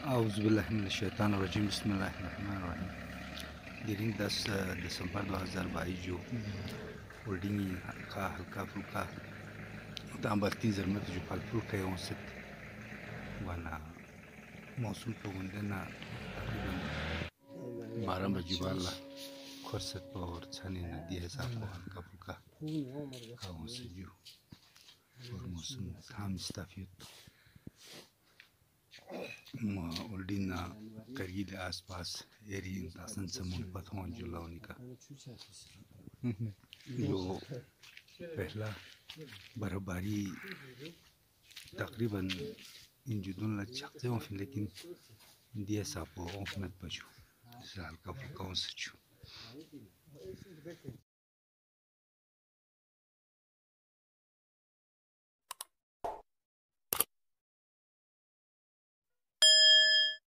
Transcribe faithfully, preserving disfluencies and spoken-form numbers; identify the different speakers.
Speaker 1: औज़ुबिल्लाहिमिनश्शैतानिर्रजीम बिस्मिल्लाहिर्रहमानिर्रहीम। दिन दस दिसंबर दो हज़ार बाईस जो होल्डिंग का हल्का फुल्का तांबरती जरमत जो फल फ्रूट है औसत वाना मौसम तो गुंडना तकरीबन बारह बजे वाला खुर्सत और छाने नदी है साफ हल्का फुल्का का औसत जो और मौसम थाम स्ताफियत ओल्डिना करगिल आसपास एरिया तासन समूह पथों जो लाउने का जो पहला बर्फबारी तकरीबन इन जुदून ला चकते हैं फिर लेकिन दिया सापो ओफनत बचो साल का फुकाओं सचो